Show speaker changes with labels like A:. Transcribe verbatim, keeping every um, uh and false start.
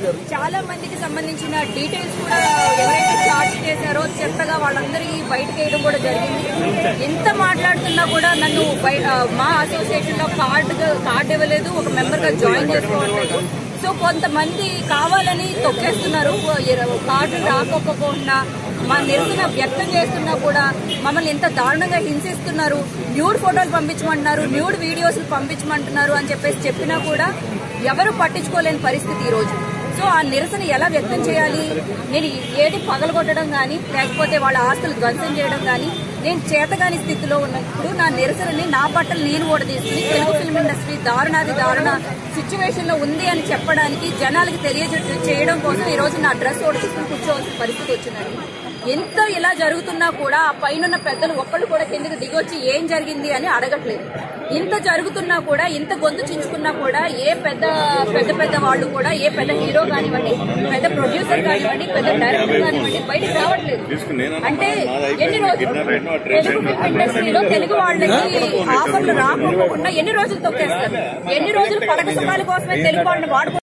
A: చాలా మందికి సంబంధించిన డీటెయిల్స్ కూడా ఎవరైతే చార్జ్ చేశారో చెత్తగా వాళ్ళందరి బయటకు వేయడం కూడా జరిగింది. ఎంత మాట్లాడుతున్నా కూడా నన్ను మా అసోసియేషన్ లో కార్డు కార్డు ఇవ్వలేదు, ఒక మెంబర్ గా జాయిన్ చేసుకోవట్లేదు. సో కొంతమంది కావాలని తొక్కేస్తున్నారు. కార్డు రాకపోకుండా మా నిరసన వ్యక్తం చేస్తున్నా కూడా మమ్మల్ని ఎంత దారుణంగా హింసిస్తున్నారు. న్యూడ్ ఫోటోలు పంపించమంటున్నారు, న్యూడ్ వీడియోస్ పంపించమంటున్నారు అని చెప్పేసి చెప్పినా కూడా ఎవరు పట్టించుకోలేని పరిస్థితి ఈ రోజు. సో ఆ నిరసన ఎలా వ్యక్తం చేయాలి? నేను ఏది పగలగొట్టడం కానీ లేకపోతే వాళ్ళ ఆస్తులు ధ్వంసం చేయడం కానీ నేను చేతగాని స్థితిలో ఉన్నప్పుడు నా నిరసనని నా బట్టలు నేను కూడా తీసుకుని తెలుగు ఫిల్మ్ ఇండస్ట్రీ దారుణాది దారుణ సిచ్యువేషన్ లో ఉంది అని చెప్పడానికి జనాలకి తెలియజే చేయడం కోసం ఈ రోజు నా డ్రెస్ ఓడి తీసుకుని కూర్చోవలసిన పరిస్థితి వచ్చిందండి. ఎంత ఇలా జరుగుతున్నా కూడా ఆ పైన పెద్దలు ఒక్కళ్ళు కూడా కిందకి దిగొచ్చి ఏం జరిగింది అని అడగట్లేదు. ఇంత జరుగుతున్నా కూడా, ఇంత గొంతు చించుకున్నా కూడా ఏ పెద్ద పెద్ద పెద్ద వాళ్ళు కూడా, ఏ పెద్ద హీరో కానివ్వండి, పెద్ద ప్రొడ్యూసర్ కానివ్వండి, పెద్ద డైరెక్టర్ కానివ్వండి బయటకు రావట్లేదు. అంటే ఎన్ని రోజులు తెలుగు ఇండస్ట్రీలో తెలుగు వాళ్ళకి ఆఫర్లు రాకపోకుండా ఎన్ని రోజులు తొక్కేస్తారు? ఎన్ని రోజులు పడక సుఖాల కోసమే తెలుగు వాళ్ళని వాడుకో